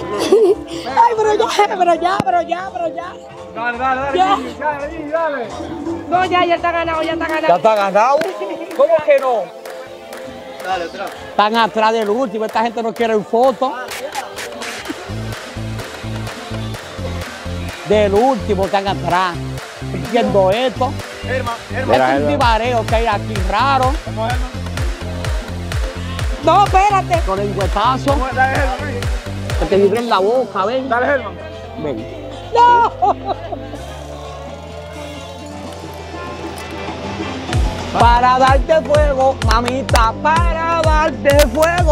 Ay, pero ya. Dale, dale, Ya. dale. No, ya está ganado, ya está ¿Ya ganado. está ganado? ¿Cómo que no? Dale, atrás. Están atrás del último, esta gente no quiere foto. Del último están atrás. Viendo esto. Germán, Es un divareo que hay aquí raro. Vamos, Germán. No, espérate. Con el huetazo. Dale, Germán. Que te vibre en la boca, ven. Dale, Germán. Ven. No. Para darte fuego, mamita, para darte fuego.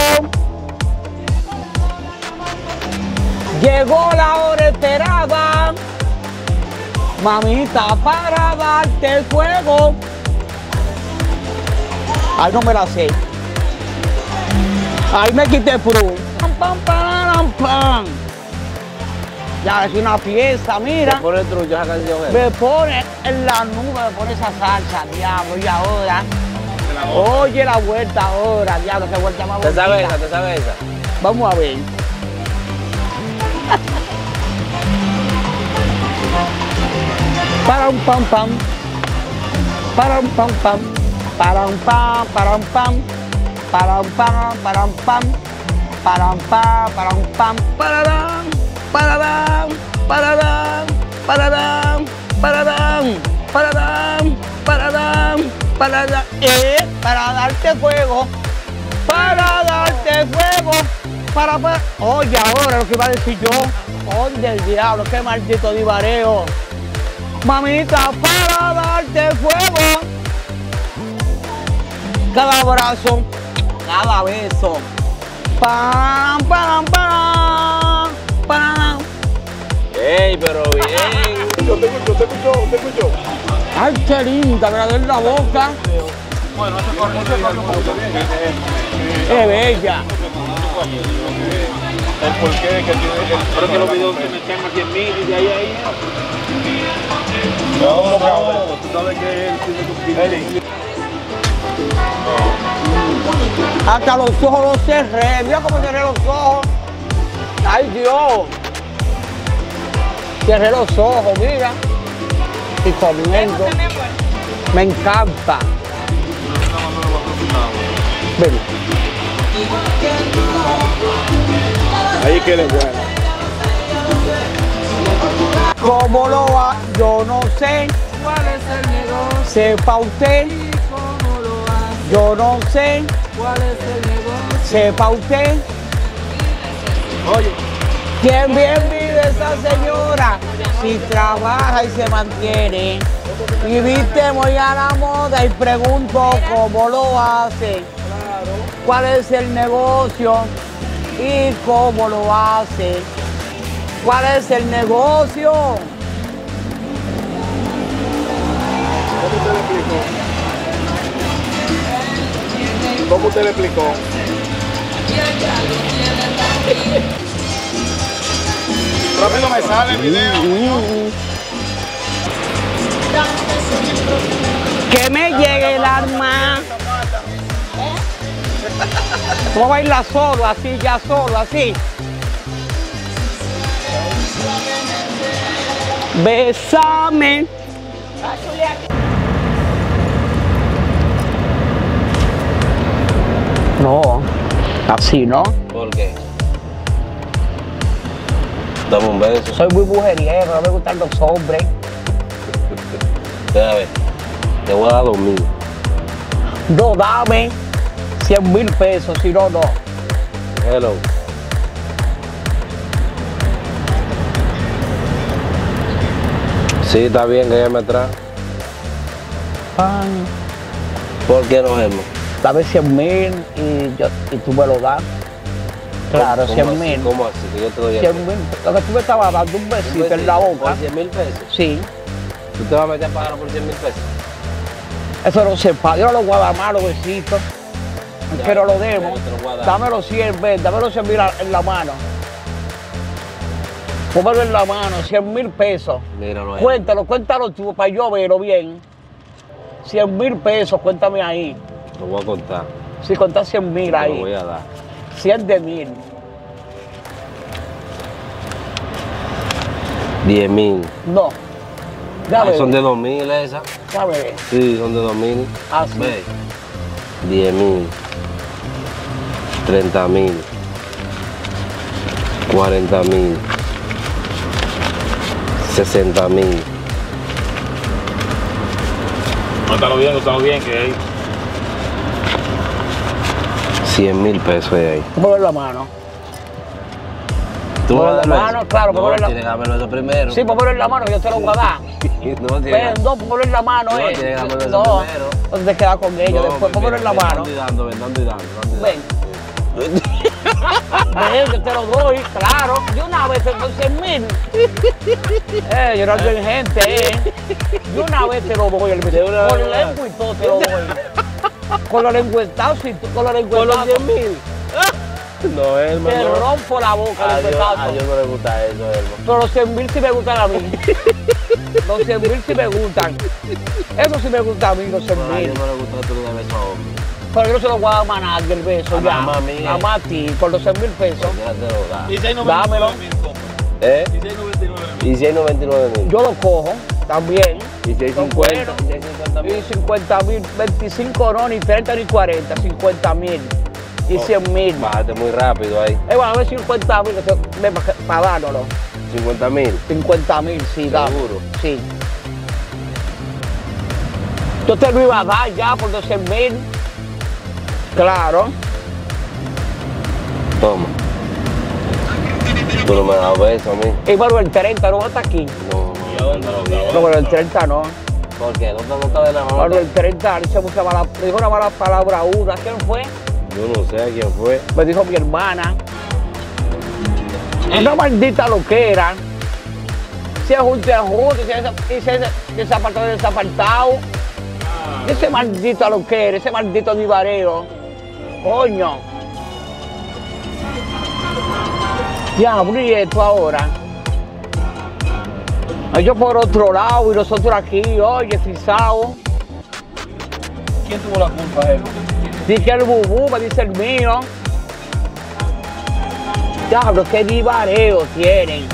Llegó la hora esperada. Mamita, para darte fuego. Ay, no me la sé. Ahí me quité fru. Pam, pam, pam, pam. Ya es una pieza, mira. Pone el truco esa canción. Me pone en la nube, me pone esa salsa, diablo, y ahora. Oye la vuelta ahora, diablo, qué vuelta más ¿Te bonita. sabes esa? ¿Te sabes esa? Vamos a ver. Para un pam pam. Para un pam pam. Para un pam, para un pam. Para un pam, para un pam. Para un pam, para un pam. Pararán, pararán, pararán, pararán, pararán, pararán, pararán, pararán. Para darte fuego. Para darte fuego. Para. Oye, ahora lo que iba a decir yo. Oye, el diablo, qué maldito divareo. Mamita, para darte fuego. Cada abrazo, cada beso. Pam, pam, pam, pam. ¡Ey, pero bien! Te escucho. Ay, qué linda, me la doy en la boca. Bueno, ese corte Es bella. el porqué que tiene. Pero que los videos se me echan a 100.000 y de ahí a ahí. No, tú sabes que él tiene que. Hasta los ojos los cerré. Mira cómo cerré los ojos. Ay, Dios. Cerré los ojos, mira. Y comiendo. Me encanta. Ven. Ahí que le bueno. ¿Cómo lo va? Yo no sé. ¿Cuál es el negocio? Sepa usted. ¿Cómo lo hace? Yo no sé. ¿Cuál es el negocio? Sepa usted. Oye, ¿Quién bien vive esa señora? Si trabaja y se mantiene. Y viste muy a la moda y pregunto cómo lo hace. ¿Cuál es el negocio? Y cómo lo hace. ¿Cuál es el negocio? ¿cómo usted le explicó? Pero a mí no me sale el video. Que me llegue el alma. Tú vas a bailar solo, así, ya solo, así. Bésame. No, así no. ¿Por qué? Dame un beso. Soy muy mujeriego, no me gustan los hombres. A ver, te voy a dar 2.000. No, dame 100.000 pesos, si no, no. Hello. Sí, está bien que ella me trae. Ay, ¿Por qué no hemos? dame 100.000 y tú me lo das. Claro, 100.000. ¿Cómo así? Que yo te doy 100.000. Lo que tú me estabas dando un besito en la boca. ¿Por 100.000 pesos? Sí, ¿Tú te vas a meter a pagar por 100.000 pesos? eso no se paga. Yo no lo voy a dar más los besitos. Que no lo demos. Yo te lo voy a dar. Dame los 100, ven, dame los 100.000 en la mano. Póngalo en la mano, 100.000 pesos. Míralo ahí. Cuéntalo tú para yo verlo bien. 100.000 pesos, cuéntame ahí. Lo voy a contar. Si contás 100.000 Te lo voy ahí, a dar. 100 de 1.000. 10.000. No. Ya Ay, son ve, de 2.000 esas. ya ve. Sí, son de 2.000. Ah, sí. Ve. 10.000. 30.000. 40.000. 60.000. Úsalo bien, que ahí. 100.000 pesos hay ahí. Ponlo en la mano. ¿Tú Ponlo vas a en la darlo mano, eso? claro, No, ponlo en la- tienes que dármelo eso primero. Sí, ponlo en la mano, yo te lo voy a dar. No, tienes que- No, ponlo en la mano, No, tienes que dármelo eso No, primero. no te quedas con ellos, No, después ponlo en la ven mano. dando y dando, ven dando y dando, dando y Ven. dando. Ven, yo te lo doy, claro. De una vez, por 100.000. Yo no ando en gente, De una vez te lo doy, el De una con vez. lengua y todo te lo doy. Con los lengüetazos y con los ¿Por los lengüetazos. 10.000? No, Te hermano. rompo la boca, A Dios lengüetazos. no le gusta eso, hermano. Pero los 100.000 sí me gustan a mí. Los 100.000 sí me gustan. Eso sí me gusta a mí, los A 100.000. Dios no le gusta tú le das beso a hombre. Pero yo no se lo voy a dar a nadie el beso A ya. mamá mía. Nada más a ti, por los 100.000 pesos. Ya te lo da. Dámelo. ¿Eh? Y si hay 99.000. Yo lo cojo también. Y si hay Son 50. buenos. Y si hay 50.000. Y 50.000, 25 no, ni 30 ni 40, 50.000 y 100.000. Bájate muy rápido ahí. Bueno, a ver 50.000 para dárnoslo. 50.000. 50.000, sí, dame. ¿Seguro? Sí. Yo te lo iba a dar ya por 200.000. Claro. Toma. Tú no me has dado beso a mí. Y bueno, el 30 no está aquí. No. No, pero el 30 no. ¿Por qué? ¿No te gusta de la mano? Bueno, el 30 dice mucha mala, dijo una mala palabra una. ¿Quién fue? Yo no sé quién fue. Me dijo mi hermana. Una maldita loquera. Se junta, y se desapartado, desapartado. Ese maldito loquera, ese maldito divareo. Coño. Ya, abrí esto ahora. Ellos por otro lado y nosotros aquí, oye, frisados. ¿Quién tuvo la culpa, él? Dice el bubú, me dice el mío. Diablo, qué divareo tienen.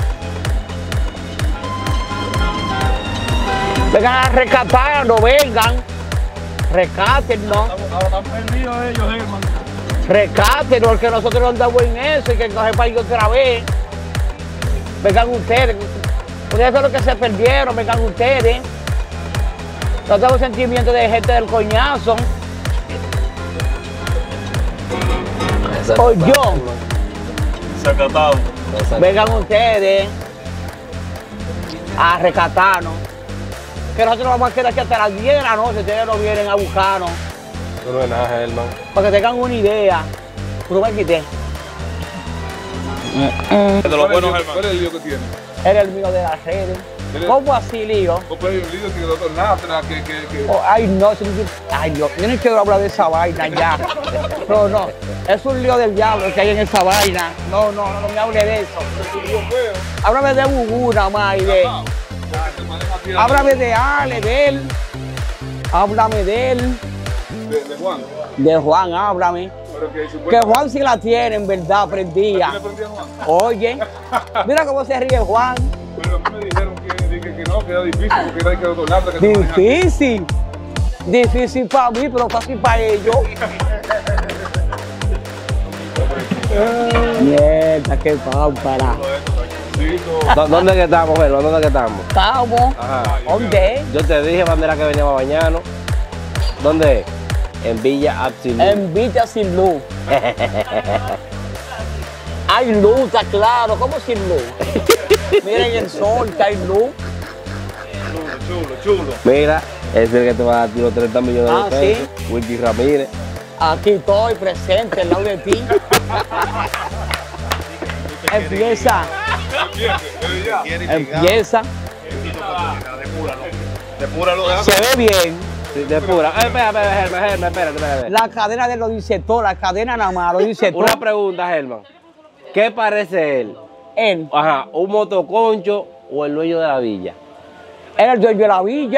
Vengan a rescatarnos, vengan. Rescátenos. Ahora están perdidos ellos, hermano. Rescátenos, porque nosotros no andamos en eso y que coge para ir otra vez. Vengan ustedes. Ustedes son los que se perdieron, vengan ustedes. No tengo sentimiento de gente del coñazo. O yo. Sacatado. Vengan ustedes a rescatarnos. Que nosotros vamos a quedar aquí hasta las 10 de la noche, ustedes no vienen a buscarnos. Eso no es nada, hermano. Para que tengan una idea. Pero me quité. De los buenos, hermano. ¿Cuál es el lío que tiene? Era el mío de las redes. Él es- ¿Cómo así, lío? ¿Cómo hay un lío que el doctor Natra, que... Oh, ay, no, ay, Dios, yo no quiero hablar de esa vaina ya. No, no, es un lío del diablo que hay en esa vaina. No, no, no me hable de eso. Háblame de Bubú nada más y de... Háblame de Ale, de él. Háblame de él. De Juan. De Juan, háblame. Pero que Que supuestamente... Juan sí la tiene, en verdad, prendía. ¿Le prendía a Juan? Oye, mira cómo se ríe Juan. Pero a mí me dijeron que no, que era difícil, porque era que el doctor Natra que se manejaba. Difícil. Difícil para mí, pero fácil para ellos. Mierda, qué pámpara. ¿Dónde que estamos, hermano? ¿Dónde que estamos? Estamos. Ajá. ¿Dónde? Yo te dije cuando era que veníamos mañana. ¿Dónde es? En Villa Absolute. En Villa sin luz. Hay luz, está claro. ¿Cómo sin luz? Miren el sol, que hay luz. Chulo. Mira, ese es el que te va a dar los 30 millones Ah, de pesos. Wilkie Ramírez. Aquí estoy presente al lado de ti. Empieza. Empieza. Depúralo, déjame. Se ve bien. Sí, de pura. Espérate. La cadena de él lo dice todo, la cadena nada más lo dice todo. Una pregunta, Germán. ¿Qué parece él? Él Ajá, ¿un motoconcho o el dueño de la villa? era el dueño de la villa.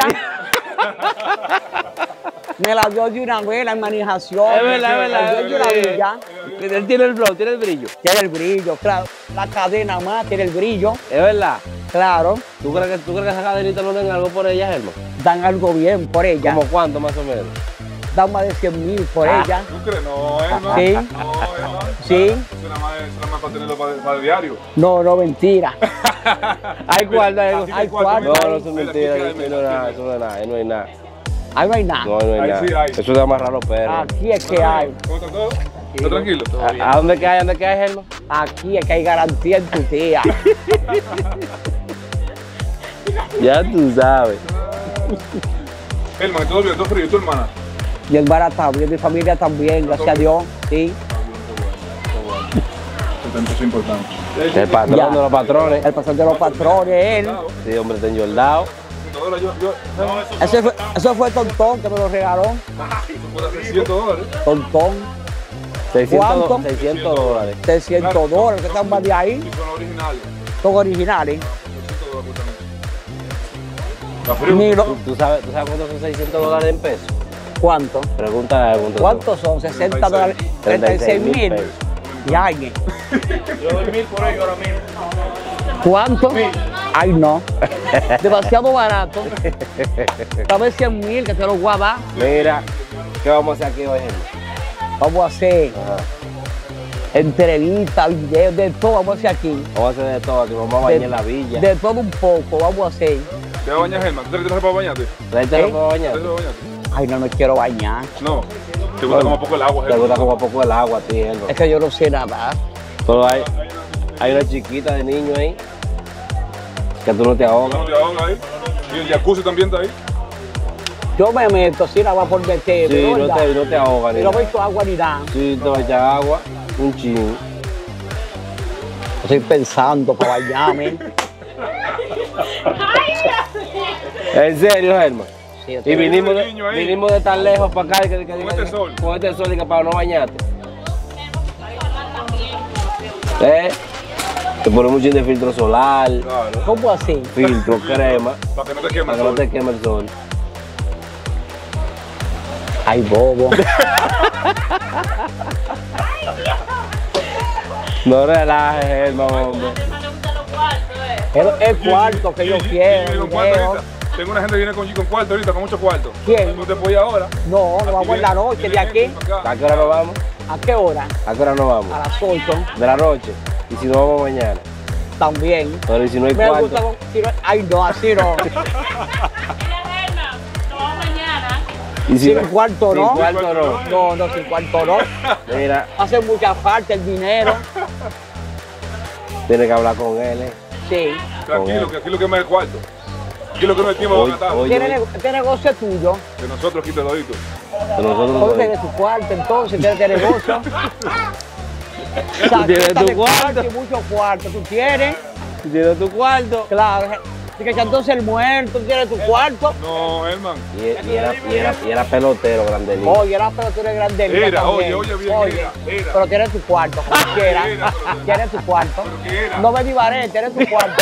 Me la dio de una vez la manejación. Es verdad. El dueño de la villa Él tiene el flow, tiene el brillo. tiene el brillo, claro. La cadena más tiene el brillo. Es verdad. Claro, ¿Tú crees que esas cadenitas no den algo por ellas, Germán? dan algo bien por ella. ¿Cómo cuánto más o menos? Dan más de 100,000 por ella. ¿Tú crees? No, hermano. Sí. No, hermano. Sí. Eso nada más para tenerlo para el diario. No, mentira. Hay cuarto, Hay cuarto. No, no son mentiras, ahí no hay nada, eso no hay nada, ahí no hay nada. Ahí no hay nada. No, no hay Ahí nada. sí hay. Eso es de amarrar los perros. Aquí es que hay. ¿Cómo está todo? ¿Está tranquilo? ¿A dónde que hay? ¿Dónde que hay, Germán? Aquí es que hay garantía en tu tía. Ya tú sabes. Hermano, todo bien, todo frío. ¿Y tu hermana? Mi hermana también, mi familia también, gracias a Dios. Sí. Eso es importante. El patrón Ya. de los patrones. El pastor de los patrones, él. Sí, hombre, está enyoldado. $100, yo, Eso fue Tontón que me lo regaló. $600. Tontón. 600, ¿Cuánto? 600 dólares. $600 que están más de ahí. Y son originales. Son originales. $600 justamente. Está frío. Ni lo- ¿Tú sabes cuántos son 600 dólares en pesos? ¿Cuánto? Pregúntale a cuántos ¿Cuántos son? $60. 36,000. pesos. Ya, Yo doy 1,000 por ello ahora mismo. ¿Cuánto? Ay, no. Demasiado barato. Dame 100,000 que te lo voy a dar. Mira, ¿qué vamos a hacer aquí hoy, Germán? Vamos a hacer Ajá. entrevistas, videos, de todo vamos a hacer aquí. Vamos a hacer de todo, aquí vamos a bañar en la villa. De todo un poco vamos a hacer. ¿Te vas a bañar, Germán? ¿Tú te tienes para bañarte? Tráete ¿Eh? para ¿Te bañar. vas a bañarte? Ay, no me quiero bañar. No. ¿Te gusta como poco el agua, Te Germán? gusta como a poco el agua a ti, Germán. Es que yo no sé nadar. Solo hay una chiquita de niño ahí. Que tú no te ¿No ahogas. te ahogas ahí? Y el jacuzzi también está ahí. Yo me meto sin agua por meter. Sí, no te ahogas ni Y no me nada. echo agua ni nada. Sí, te vas a echar agua, un chin. Estoy pensando para bañarme. ¿En serio, Germán? Sí, Y estoy- vinimos de tan lejos para acá. Con este sol. Con este sol y que para no bañarte. Te ponemos un chin de filtro solar, Claro. ¿Cómo así? filtro, crema, Para que no te queme para el que no sol. te queme el sol. Ay, bobo. No relajes, Germán, hombre. El cuarto que yo Y quiero. viene con cuarto video. ahorita. Tengo una gente que viene con cuarto ahorita, con muchos cuartos. ¿Quién? ¿Tú te puedes ir ahora? No, nos vamos en la noche de aquí. ¿A qué hora nos vamos? ¿A qué hora? ¿A qué hora nos vamos? A las 8 De la noche. Y si no vamos mañana. también. Pero y si no hay Me gusta cuarto. con... si no- Ay, no, así no. Y si Sin cuarto, sin ¿no? cuarto no. No, sin cuarto no. Mira, Hace mucha falta el dinero. tiene que hablar con él. Sí. Tranquilo, que aquí lo que me es el cuarto. Aquí lo que no es tiempo Oye, de gastar. oye. ¿Qué negocio es tuyo? Que nosotros aquí te lo dito. Que nosotros Hoy no- tienes tu cuarto, entonces tienes tu negocio. tienes tu de cuarto. Y mucho cuarto. Tú tienes, Tienes tu cuarto. claro. Así que entonces el muerto, tú tienes tu cuarto. No, Herman. Y era pelotero, grande niño. Oye, la pero tú eres grande. Era, oye bien, era. Pero tienes tu cuarto, como quieras. Era, pero- Tienes tu cuarto. ¿Pero qué era? No me divaré, tienes tu cuarto.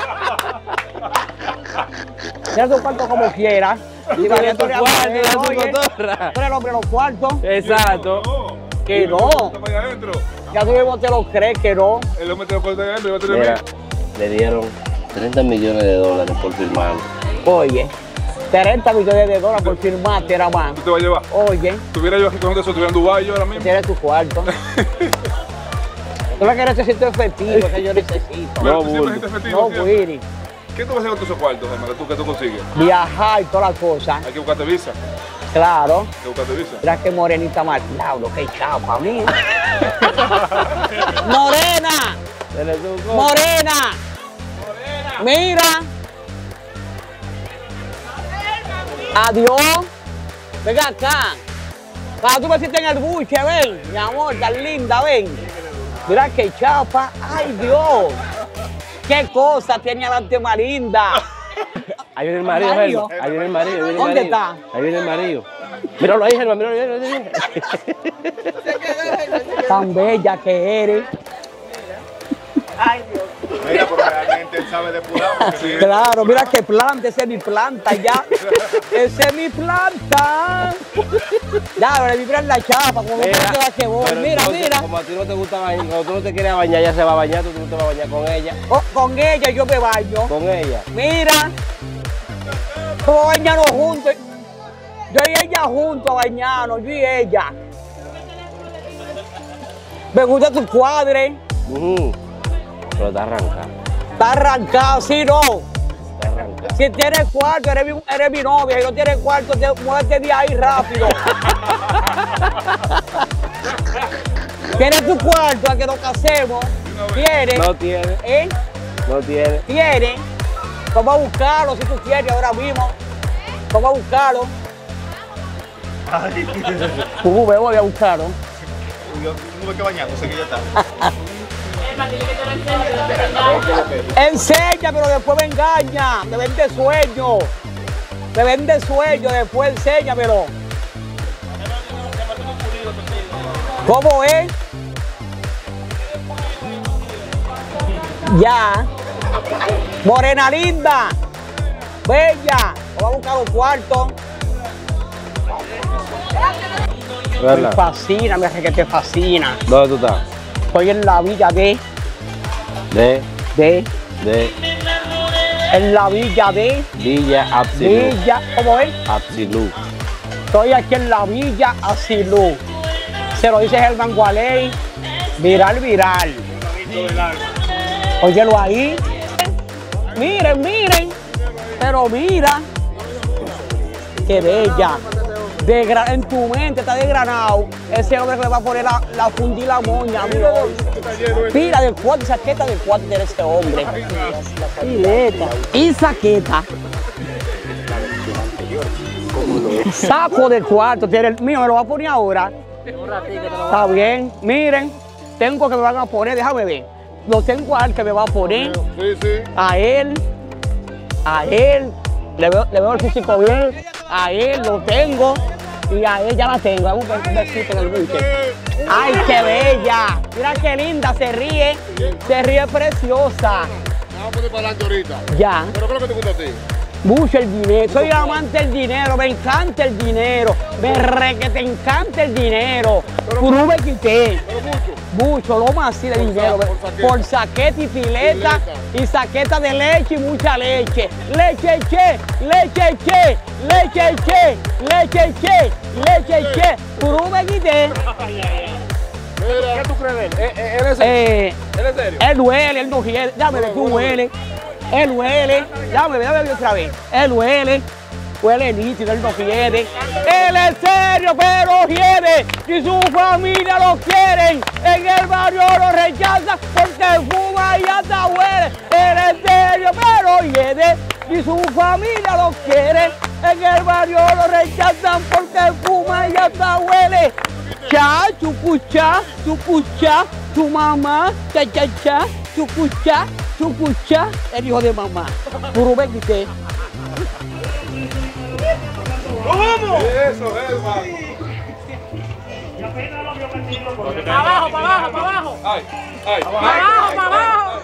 Tienes tu cuarto como quieras. Tienes tu cuarto, tienes tu oye, cotorra. tú eres el hombre de los cuartos. Exacto. No. Que no. Estamos allá adentro. Ya tú mismo te lo crees que no. El hombre te lo corta allá adentro y va a tener Mira, mil. le dieron 30 millones de dólares por firmarlo. Oye, 30 millones de dólares por firmarte era más. Tú te vas a llevar. Oye, Estuviera yo aquí con eso, estuviera en Dubái yo ahora mismo. tienes tu cuarto. Tú lo que necesito es efectivo, que yo necesito. Pero No, tú siempre bulto. necesitas efectivo, No, siempre. Willy. ¿Qué tú vas a hacer con todos esos cuartos, hermano, que tú consigues? Viajar y todas las cosas. Hay que buscarte visa. Claro. Hay que buscarte visa. Mira qué morenita más. Diablo, qué chapa, mía. Morena, Tienes tu co- morena. Mira. Adiós. Venga acá. Para tú me sientes en el buche, ven. Mi amor, tan linda, ven. Mira qué chapa. Ay, Dios. Qué cosa tiene adelante más linda. Ahí viene el marido, ¿Marido? Germán. Ahí viene el marido. ahí viene el ¿Dónde marido. está? Ahí viene el marido. Míralo ahí, Germán, míralo ahí. Tan bella que eres. Mira, pero realmente él sabe sabe depurar. porque sí. Claro, mira qué planta, esa es mi planta ya. Esa es mi planta. Ya, le vibran la chapa, como no te que voy. Pero Mira, entonces, mira. Como a ti no te gusta bañar, cuando tú no te quieres bañar, ella se va a bañar, tú te vas a bañar con ella. Oh, con ella yo me baño. Con ella. Mira. Vamos a bañarnos juntos. Yo y ella juntos a bañarnos, yo y ella. Me gusta tu cuadre. Pero está arrancado. Está arrancado, sí, no. Está arrancado. Si tienes cuarto, eres mi novia. Si no tienes cuarto, muévete de ahí rápido. ¿Tienes tu cuarto a que nos casemos? ¿Tienes? No tiene. ¿Eh? No tiene. ¿Tienes? Vamos a buscarlo si tú quieres ahora mismo. Vamos a buscarlo. Me voy a buscarlo. Yo tuve que bañarse, que ya está. Enseña, pero después me engaña. Me vende sueño. Me vende sueño, después enséñamelo. ¿Cómo es? Ya. Morena linda. Bella. Vamos a buscar los cuartos. Me ¿Verdad? fascina, me hace que te fascina. ¿Dónde tú estás? Estoy en la villa De. en la villa de Villa Absolu. Villa, ¿cómo es? Absolu. Estoy aquí en la villa Asilú. Se lo dice Germán Gualey. Viral, viral. Óyelo ahí. Miren, miren. Pero mira. Qué bella. En tu mente está desgranado. Ese hombre que le va a poner la fundí la moña, mira. Mira de cuatro, saqueta de cuatro de ese hombre. Pileta. Y saqueta. Saco de cuarto, tiene el mío, me lo va a poner ahora. Está bien, miren, tengo que me van a poner, déjame ver. Lo tengo a él que me va a poner. Sí, sí. A él, le veo el físico bien, a él lo tengo y a ella la tengo. Vamos a ver un besito en el buque. ¡Ay, qué bella! Mira qué linda, se ríe preciosa. Vamos a poner para adelante ahorita. Ya. ¿Pero qué es lo que te gusta a ti? Mucho el dinero, soy amante del dinero, me encanta el dinero, que te encanta el dinero. Puro me quité. Pero mucho. Mucho, lo más así de dinero. Por saqueta y fileta y saqueta de leche y mucha leche. Leche che, leche che, leche che, leche che, leche che. Puro me quité. ¿Qué tú crees de él? ¿Él es serio? ¿Él es serio? Él huele, él no huele. Dame ver, tú huele. Él huele. Dame ver otra vez. Él huele. Huele nítido, él no quiere. Él es serio, pero quiere. Y su familia lo quieren. En el barrio lo rechazan porque fuma y hasta huele. Él es serio, pero quiere. Y su familia lo quiere. En el barrio lo rechazan porque fuma y hasta huele. Cha, chucucha, tu mamá, cha, cha, cha, chucucha, el hijo de mamá. Puro me quité. ¡Vamos! Eso, hermano. Para abajo, para abajo, para abajo. Ay, ay, Para abajo, para abajo.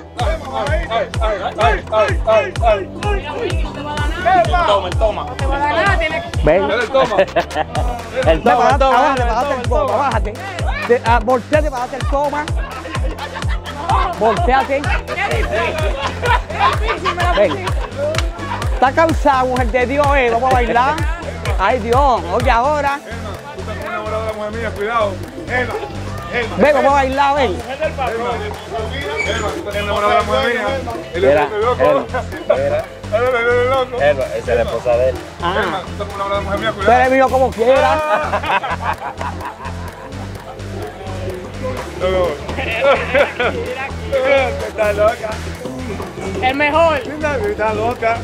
Toma. Te va a ganar, tiene que... Ven. Él toma. El toma, Bájate el toma, bájate. Volteate, bájate el toma. Volteate. Ven. Está cansado, mujer de Dios, vamos a bailar. Ay Dios, oye ahora. Tú estás enamorado de la mujer mía, cuidado. Ven, vamos a bailar, ven. Tú estás enamorado de la mujer mía. Mira, loco. esa es la esposa de él. Ah, Tú estás enamorado de la mujer mía, tú cuidado. eres mío como quieras. Está loca. El mejor. Está loca.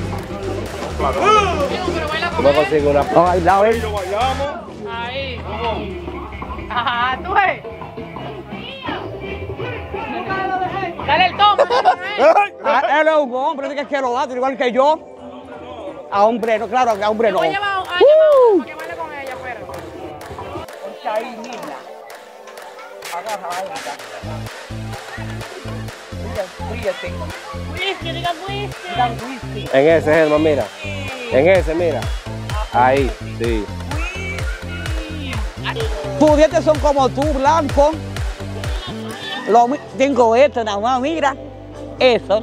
Tú me consigues una. Vamos a bailar, ven. Lo vayamos. Ahí. Ajá, tú ves. Dale el toma. Él es un hombre, que es que lo da, igual que yo. A hombre, no, claro, a hombre no. Voy a llevar a para que baile con ella, pero. Ponte ahí, niña. Agarra, Fíjate. Whisky, diga whisky. Digan whisky. En ese, Germán, mira. En ese, mira. Ahí, sí. Tus dientes son como tú, blanco. Tengo esto nada más, mira. Eso.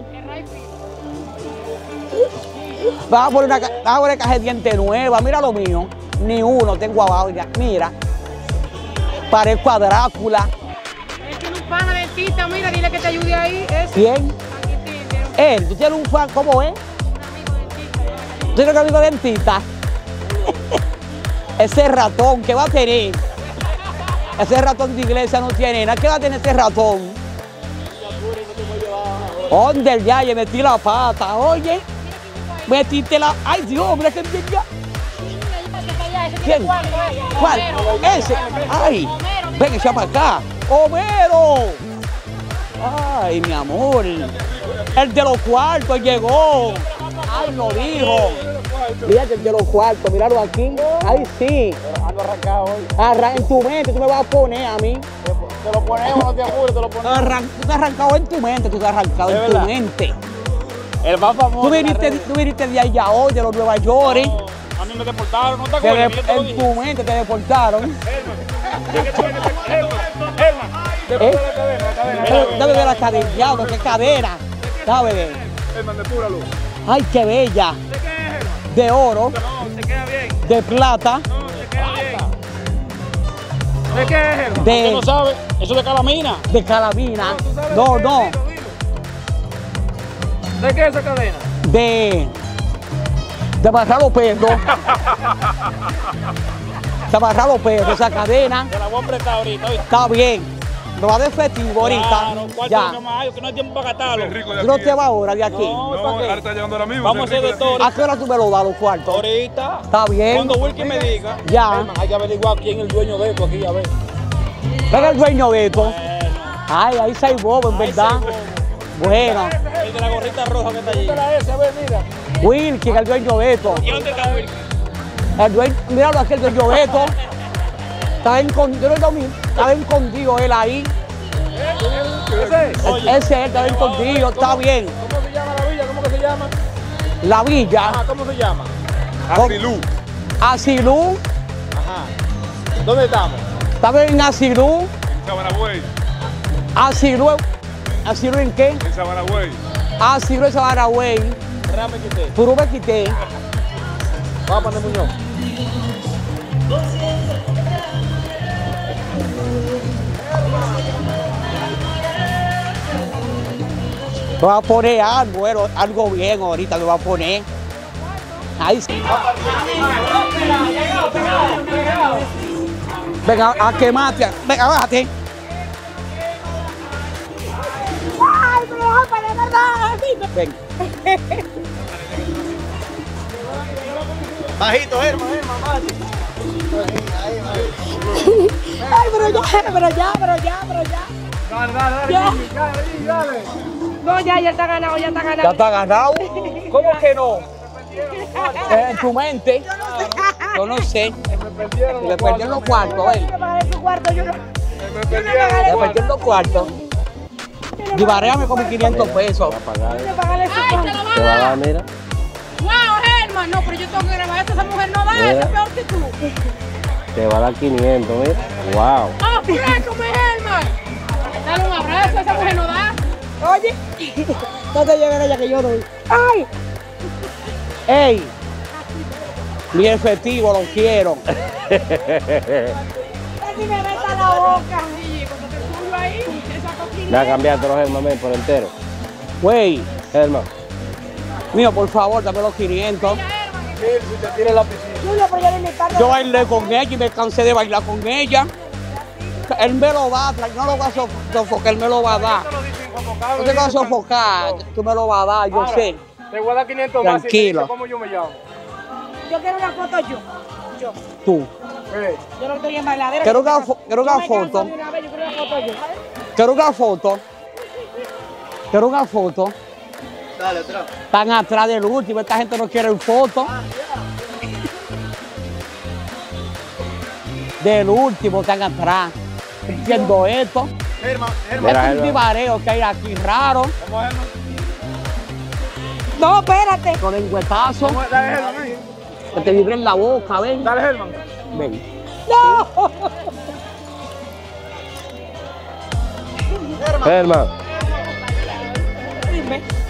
Vamos a poner caja de dientes nueva. Mira lo mío. Ni uno tengo abajo. Mira. Parezco a Drácula. Él tiene un pana dentista, mira, dile que te ayude ahí. Ese. ¿Quién? Aquí tiene un Él. ¿Tú tienes un fan? ¿Cómo es? amigo dentista. ¿Tú tienes un amigo dentista? Ese ratón, ¿qué va a tener? Ese ratón de iglesia no tiene nada. ¿Qué va a tener ese ratón? ¿Dónde el yaye? Metí la pata, oye. Metiste la... ¡Ay, Dios! Mira que bien ya. ¿Quién? ¿Cuál? Ese. ¡Ay! Ven, echa para acá. ¡Homero! ¡Ay, mi amor! El de los cuartos llegó. ¡Ay, lo dijo! Fíjate, el de los cuartos, míralo aquí. ¡Ay, sí! Ando arrancado hoy. En tu mente, tú me vas a poner a mí. Te lo ponemos, no te apures, te lo ponemos. Tú te has arrancado en tu mente, tú te has arrancado en tu verdad? mente. El más famoso. Tú viniste de allá hoy, de los Nueva York. A mí me deportaron, ¿no te acuerdas? Yo te lo En dije. tu mente te deportaron. Después de la cadena, Dame ver la cadena, diablo, qué cadena. Dame ver. Hermano, depúralo. Ay, qué bella. De oro, No, se queda bien. de plata, No, se queda bien. ¿De qué es, hermano? De- ¿Usted no sabe? Eso de calamina. de carabina. No, no. ¿De qué es esa cadena? De amarrar los perros. De amarrar los perros, esa cadena. Te la voy a prestar ahorita, ¿oíste? Está bien. Lo va a de efectivo ahorita. Claro, ¿cuánto Ya. no más hay? Que no hay tiempo para gastarlo. Es rico de Tú no aquí. te vas ahora de aquí. No, No, ¿para qué? ahora está llegando ahora mismo. Vamos a ese es hacer de rico todo. ¿A qué hora tú me lo das los cuartos? Ahorita. Está bien. Cuando Wilkie me diga. Ya. Hermano, hay que averiguar quién es el dueño de esto aquí, a ver. Venga el dueño de esto. Bueno. Ay, ahí se hay bobo, en verdad. Bueno, El de la gorrita roja que está allí. Ese, a ver, mira. Wilkie, el dueño de esto. ¿Y dónde está Wilkie? El dueño, míralo aquí, el dueño de esto. Estaba escondido, estaba escondido él ahí. Oye, Ese él estaba escondido, está bien. ¿cómo se llama la villa? ¿Cómo que se llama? La villa, Ajá, ¿cómo se llama? Asilú. Asilú, Ajá. ¿Dónde estamos? estaba en Asilú, En Sabanagüey. Asilú en qué? En Sabanagüey. Asilú en Sabanagüey, Déjame quitar. Puro me quité. Vamos a poner Muñoz. Me voy a poner algo, bueno, algo bien ahorita me voy a poner. Ahí sí. Venga, a quemarte. Venga, bájate. Ay, pero ojo, para la verdad. Venga. Bajito, hermano, bájate. Ay, pero ya. Dale, dale, Ya. dale. No, ya está ganado, ya está ¿Ya ganado. está ganado? ¿Cómo que no? En tu mente. Yo no sé. Le perdieron los cuartos, Yo no pagaré su cuarto, yo no. Le perdieron los cuartos. Divaréame con mis 500 pesos. Yo pagaré su Te cuarto. va a dar, mira. Wow, Germán, no, pero yo tengo que grabar esto, esa mujer no da, Mira. es peor que tú. Te va a dar 500, mira. Wow. ¡Ah, frescome, Germán! Dale un abrazo, esa mujer no da. Oye. No te lleves ella que yo doy. ¡Ay! ¡Ey! Mi efectivo lo quiero. Casi me besa la boca. Sí, cuando te suyo ahí, esa coquina. Me va a cambiarte los Germán ven, por entero. Güey, Germán. mío, por favor, dame los 500. Julio, pero yo le invitaron. Yo bailé con ella y me cansé de bailar con ella. Él me lo va a traer, no lo va a sofocar, él me lo va a dar. No te vas a sofocar, tú me lo vas a dar, yo sé. Te voy a dar 500 más. Tranquilo. ¿Cómo yo me llamo? Yo quiero una foto yo. Tú. Yo no estoy en bailadera. Quiero una Yo me foto. canso de una vez, yo quiero una foto yo. Quiero una foto. Quiero una foto. Dale, atrás. Están atrás del último, esta gente no quiere foto. Del último están atrás. Entiendo esto. Germán, Este es un tibareo que hay aquí raro. ¿Cómo es, Germán? No, espérate. Con lengüetazo. Dale, Germán, ahí. Que te vibra en la boca, ven. Dale, Germán. Ven. No. Germán. Dime.